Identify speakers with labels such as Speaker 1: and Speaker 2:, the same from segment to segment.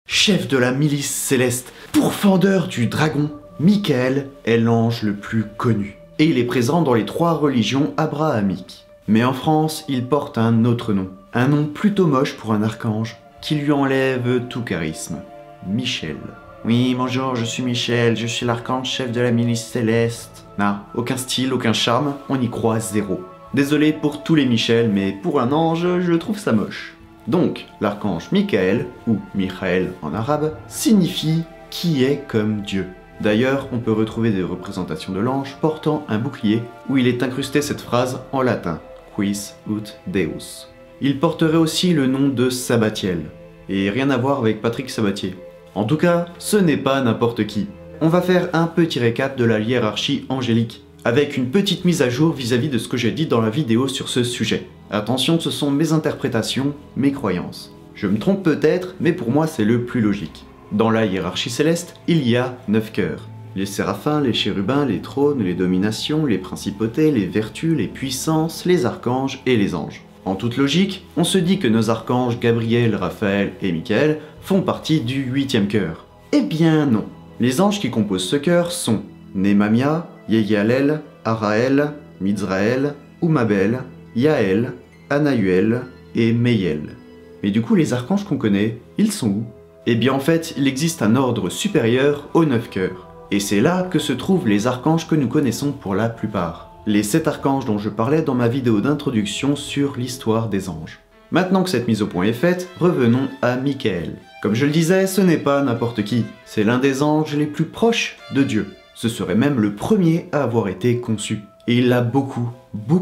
Speaker 1: chef de la milice céleste, pourfendeur du dragon, Michael est l'ange le plus connu. Et il est présent dans les 3 religions abrahamiques. Mais en France, il porte un autre nom. Un nom plutôt moche pour un archange, qui lui enlève tout charisme. Michel. Oui, bonjour, je suis Michel, je suis l'archange chef de la milice céleste. Non, aucun style, aucun charme, on y croit zéro. Désolé pour tous les Michel, mais pour un ange, je trouve ça moche. Donc, l'archange Michael, ou Michael en arabe, signifie « qui est comme Dieu ». D'ailleurs, on peut retrouver des représentations de l'ange portant un bouclier où il est incrusté cette phrase en latin « Quis ut Deus ». Il porterait aussi le nom de Sabatiel, et rien à voir avec Patrick Sabatier. En tout cas, ce n'est pas n'importe qui. On va faire un petit récap de la hiérarchie angélique, avec une petite mise à jour vis-à-vis de ce que j'ai dit dans la vidéo sur ce sujet. Attention, ce sont mes interprétations, mes croyances. Je me trompe peut-être, mais pour moi c'est le plus logique. Dans la hiérarchie céleste, il y a 9 cœurs. Les séraphins, les chérubins, les trônes, les dominations, les principautés, les vertus, les puissances, les archanges et les anges. En toute logique, on se dit que nos archanges Gabriel, Raphaël et Michael font partie du 8e cœur. Eh bien non. Les anges qui composent ce cœur sont Nemamia, Yehialel, Araël, Mizraël, Umabel, Yaël, Anahuel et Meyel. Mais du coup, les archanges qu'on connaît, ils sont où? Eh bien en fait, il existe un ordre supérieur aux 9 cœurs. Et c'est là que se trouvent les archanges que nous connaissons pour la plupart. Les 7 archanges dont je parlais dans ma vidéo d'introduction sur l'histoire des anges. Maintenant que cette mise au point est faite, revenons à Michael. Comme je le disais, ce n'est pas n'importe qui, c'est l'un des anges les plus proches de Dieu. Ce serait même le premier à avoir été conçu. Et il a beaucoup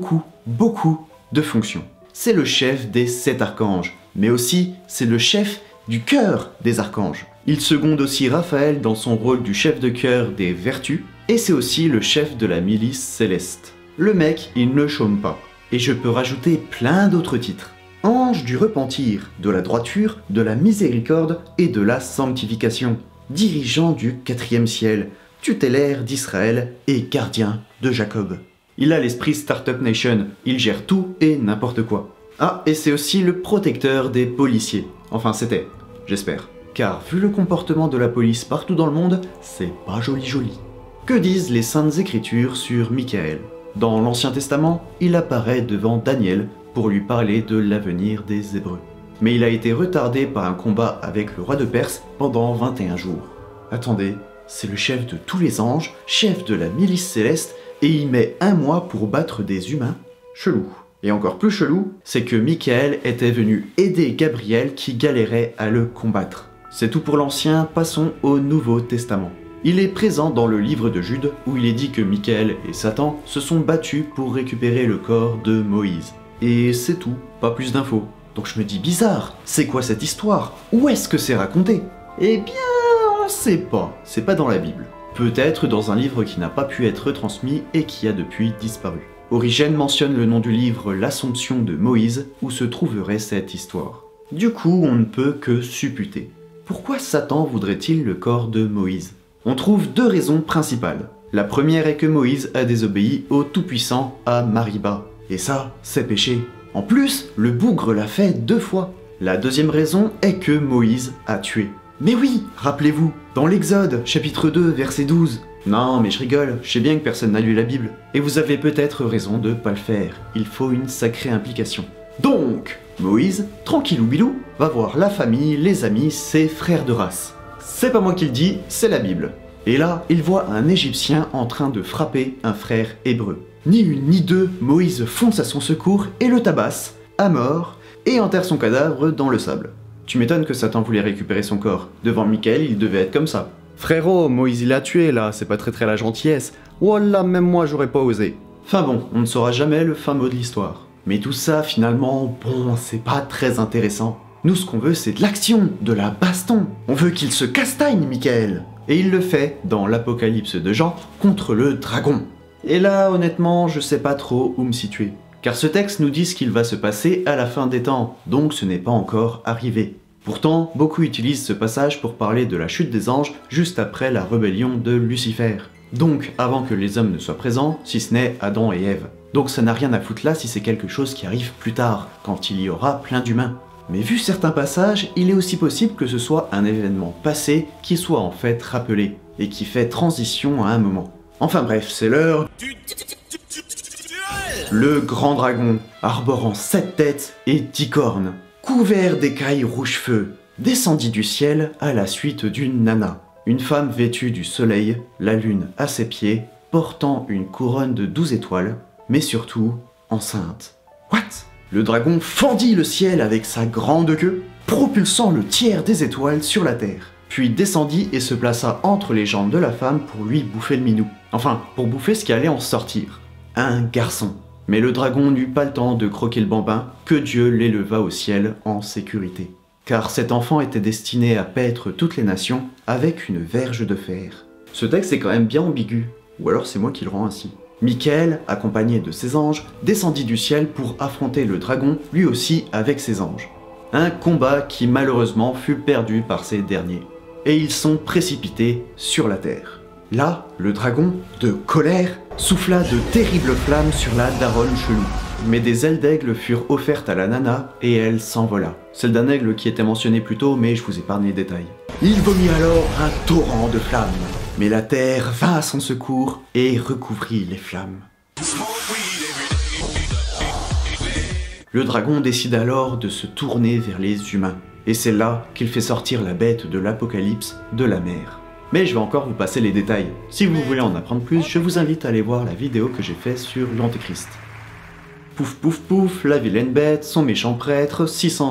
Speaker 1: de fonctions. C'est le chef des 7 archanges, mais aussi c'est le chef du cœur des archanges. Il seconde aussi Raphaël dans son rôle du chef de cœur des vertus, et c'est aussi le chef de la milice céleste. Le mec, il ne chôme pas. Et je peux rajouter plein d'autres titres. Ange du repentir, de la droiture, de la miséricorde et de la sanctification. Dirigeant du 4e ciel, tutélaire d'Israël et gardien de Jacob. Il a l'esprit Startup Nation, il gère tout et n'importe quoi. Ah, et c'est aussi le protecteur des policiers. Enfin c'était, j'espère. Car vu le comportement de la police partout dans le monde, c'est pas joli. Que disent les Saintes Écritures sur Michael? Dans l'Ancien Testament, il apparaît devant Daniel pour lui parler de l'avenir des Hébreux. Mais il a été retardé par un combat avec le roi de Perse pendant 21 jours. Attendez, c'est le chef de tous les anges, chef de la milice céleste, et il met 1 mois pour battre des humains? Chelou. Et encore plus chelou, c'est que Michael était venu aider Gabriel qui galérait à le combattre. C'est tout pour l'Ancien, passons au Nouveau Testament. Il est présent dans le livre de Jude où il est dit que Michael et Satan se sont battus pour récupérer le corps de Moïse. Et c'est tout, pas plus d'infos. Donc je me dis bizarre, c'est quoi cette histoire? Où est-ce que c'est raconté? Eh bien, on sait pas, c'est pas dans la Bible. Peut-être dans un livre qui n'a pas pu être transmis et qui a depuis disparu. Origène mentionne le nom du livre L'Assomption de Moïse où se trouverait cette histoire. Du coup, on ne peut que supputer. Pourquoi Satan voudrait-il le corps de Moïse? On trouve 2 raisons principales. La première est que Moïse a désobéi au Tout-Puissant à Mariba. Et ça, c'est péché. En plus, le bougre l'a fait 2 fois. La deuxième raison est que Moïse a tué. Mais oui, rappelez-vous, dans l'Exode, chapitre 2, verset 12. Non, mais je rigole, je sais bien que personne n'a lu la Bible. Et vous avez peut-être raison de pas le faire. Il faut une sacrée implication. Donc, Moïse, tranquillou bilou, va voir la famille, les amis, ses frères de race. C'est pas moi qui le dis, c'est la Bible. Et là, il voit un Égyptien en train de frapper un frère hébreu. Ni une ni deux, Moïse fonce à son secours et le tabasse, à mort, et enterre son cadavre dans le sable. Tu m'étonnes que Satan voulait récupérer son corps. Devant Michael, il devait être comme ça. Frérot, Moïse il l'a tué là, c'est pas très la gentillesse. Wallah, même moi j'aurais pas osé. Enfin bon, on ne saura jamais le fin mot de l'histoire. Mais tout ça, finalement, bon, c'est pas très intéressant. Nous, ce qu'on veut, c'est de l'action, de la baston. On veut qu'il se castagne, Michael. Et il le fait dans l'Apocalypse de Jean contre le dragon. Et là, honnêtement, je sais pas trop où me situer. Car ce texte nous dit ce qu'il va se passer à la fin des temps, donc ce n'est pas encore arrivé. Pourtant, beaucoup utilisent ce passage pour parler de la chute des anges juste après la rébellion de Lucifer. Donc avant que les hommes ne soient présents, si ce n'est Adam et Ève. Donc ça n'a rien à foutre là si c'est quelque chose qui arrive plus tard, quand il y aura plein d'humains. Mais vu certains passages, il est aussi possible que ce soit un événement passé qui soit en fait rappelé, et qui fait transition à un moment. Enfin bref, c'est l'heure... Le grand dragon, arborant 7 têtes et 10 cornes, couvert d'écailles rouge-feu, descendit du ciel à la suite d'une nana, une femme vêtue du soleil, la lune à ses pieds, portant une couronne de 12 étoiles, mais surtout enceinte. What? Le dragon fendit le ciel avec sa grande queue, propulsant le tiers des étoiles sur la terre, puis descendit et se plaça entre les jambes de la femme pour lui bouffer le minou. Enfin, pour bouffer ce qui allait en sortir. Un garçon. Mais le dragon n'eut pas le temps de croquer le bambin, que Dieu l'éleva au ciel en sécurité. Car cet enfant était destiné à paître toutes les nations avec une verge de fer. Ce texte est quand même bien ambigu, ou alors c'est moi qui le rends ainsi. Michael, accompagné de ses anges, descendit du ciel pour affronter le dragon, lui aussi avec ses anges. Un combat qui malheureusement fut perdu par ces derniers. Et ils sont précipités sur la terre. Là, le dragon, de colère, souffla de terribles flammes sur la daronne chelou. Mais des ailes d'aigle furent offertes à la nana et elle s'envola. Celle d'un aigle qui était mentionnée plus tôt, mais je vous épargne les détails. Il vomit alors un torrent de flammes. Mais la terre vint à son secours et recouvrit les flammes. Le dragon décide alors de se tourner vers les humains. Et c'est là qu'il fait sortir la bête de l'Apocalypse de la mer. Mais je vais encore vous passer les détails. Si vous voulez en apprendre plus, je vous invite à aller voir la vidéo que j'ai faite sur l'Antéchrist. Pouf pouf pouf, la vilaine bête, son méchant prêtre,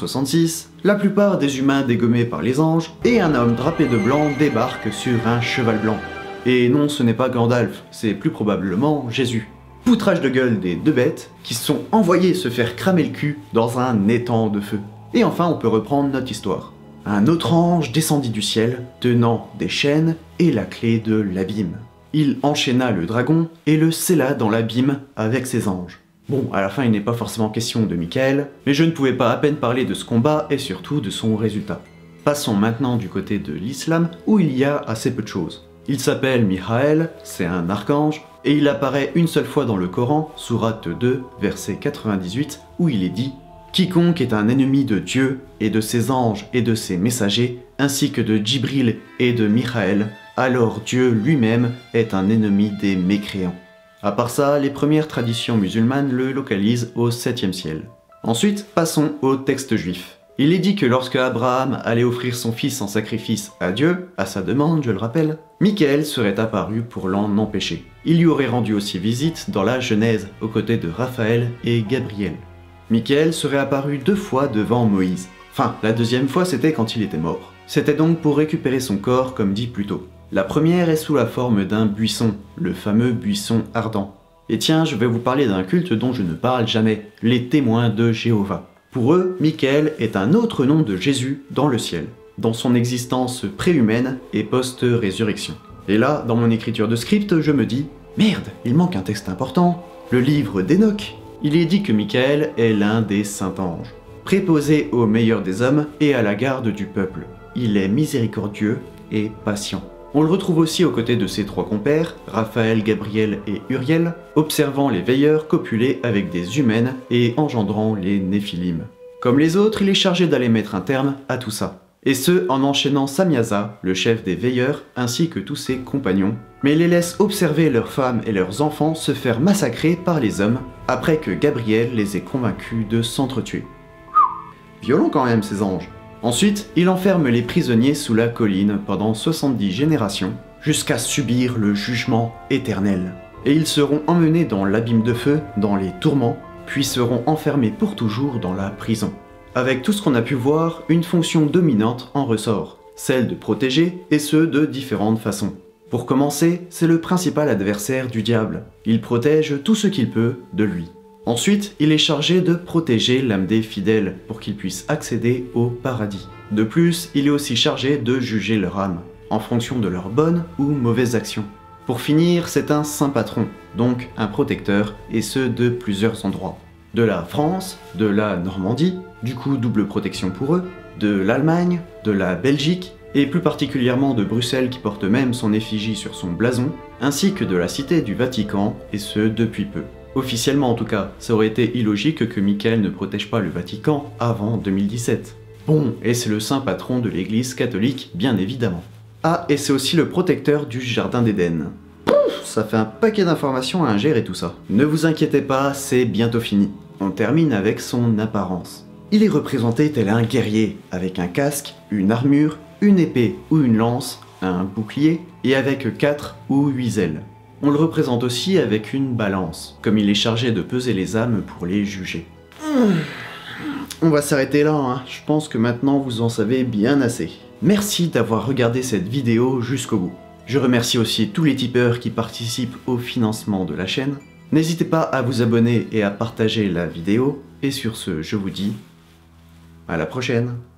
Speaker 1: 666, la plupart des humains dégommés par les anges, et un homme drapé de blanc débarque sur un cheval blanc. Et non, ce n'est pas Gandalf, c'est plus probablement Jésus. Poutrage de gueule des deux bêtes, qui se sont envoyés se faire cramer le cul dans un étang de feu. Et enfin, on peut reprendre notre histoire. Un autre ange descendit du ciel, tenant des chaînes et la clé de l'abîme. Il enchaîna le dragon et le scella dans l'abîme avec ses anges. Bon, à la fin il n'est pas forcément question de Michael, mais je ne pouvais pas à peine parler de ce combat et surtout de son résultat. Passons maintenant du côté de l'islam, où il y a assez peu de choses. Il s'appelle Michael, c'est un archange, et il apparaît une seule fois dans le Coran, sourate 2, verset 98, où il est dit « Quiconque est un ennemi de Dieu, et de ses anges et de ses messagers, ainsi que de Djibril et de Michael, alors Dieu lui-même est un ennemi des mécréants. » À part ça, les premières traditions musulmanes le localisent au 7e ciel. Ensuite, passons au texte juif. Il est dit que lorsque Abraham allait offrir son fils en sacrifice à Dieu, à sa demande, je le rappelle, Michael serait apparu pour l'en empêcher. Il lui aurait rendu aussi visite dans la Genèse, aux côtés de Raphaël et Gabriel. Michael serait apparu 2 fois devant Moïse. Enfin, la deuxième fois c'était quand il était mort. C'était donc pour récupérer son corps, comme dit plus tôt. La première est sous la forme d'un buisson, le fameux buisson ardent. Et tiens, je vais vous parler d'un culte dont je ne parle jamais, les témoins de Jéhovah. Pour eux, Michael est un autre nom de Jésus dans le ciel, dans son existence préhumaine et post-résurrection. Et là, dans mon écriture de script, je me dis « Merde, il manque un texte important, le livre d'Enoch !» Il est dit que Michael est l'un des saints anges, préposé au meilleur des hommes et à la garde du peuple. Il est miséricordieux et patient. On le retrouve aussi aux côtés de ses 3 compères, Raphaël, Gabriel et Uriel, observant les veilleurs copuler avec des humaines et engendrant les Néphilim. Comme les autres, il est chargé d'aller mettre un terme à tout ça. Et ce, en enchaînant Samyaza, le chef des veilleurs, ainsi que tous ses compagnons, mais il les laisse observer leurs femmes et leurs enfants se faire massacrer par les hommes, après que Gabriel les ait convaincus de s'entretuer. Violent quand même ces anges. Ensuite, il enferme les prisonniers sous la colline pendant 70 générations, jusqu'à subir le jugement éternel. Et ils seront emmenés dans l'abîme de feu, dans les tourments, puis seront enfermés pour toujours dans la prison. Avec tout ce qu'on a pu voir, une fonction dominante en ressort, celle de protéger, et ce de différentes façons. Pour commencer, c'est le principal adversaire du diable. Il protège tout ce qu'il peut de lui. Ensuite, il est chargé de protéger l'âme des fidèles pour qu'ils puissent accéder au paradis. De plus, il est aussi chargé de juger leur âme, en fonction de leurs bonnes ou mauvaises actions. Pour finir, c'est un saint patron, donc un protecteur, et ce de plusieurs endroits. De la France, de la Normandie, du coup double protection pour eux, de l'Allemagne, de la Belgique, et plus particulièrement de Bruxelles qui porte même son effigie sur son blason, ainsi que de la cité du Vatican, et ce depuis peu. Officiellement en tout cas, ça aurait été illogique que Michael ne protège pas le Vatican avant 2017. Bon, et c'est le saint patron de l'église catholique, bien évidemment. Ah, et c'est aussi le protecteur du jardin d'Éden. Ça fait un paquet d'informations à ingérer tout ça. Ne vous inquiétez pas, c'est bientôt fini. On termine avec son apparence. Il est représenté tel un guerrier, avec un casque, une armure, une épée ou une lance, un bouclier, et avec 4 ou 8 ailes. On le représente aussi avec une balance, comme il est chargé de peser les âmes pour les juger. On va s'arrêter là, hein. Je pense que maintenant vous en savez bien assez. Merci d'avoir regardé cette vidéo jusqu'au bout. Je remercie aussi tous les tipeurs qui participent au financement de la chaîne. N'hésitez pas à vous abonner et à partager la vidéo. Et sur ce, je vous dis à la prochaine.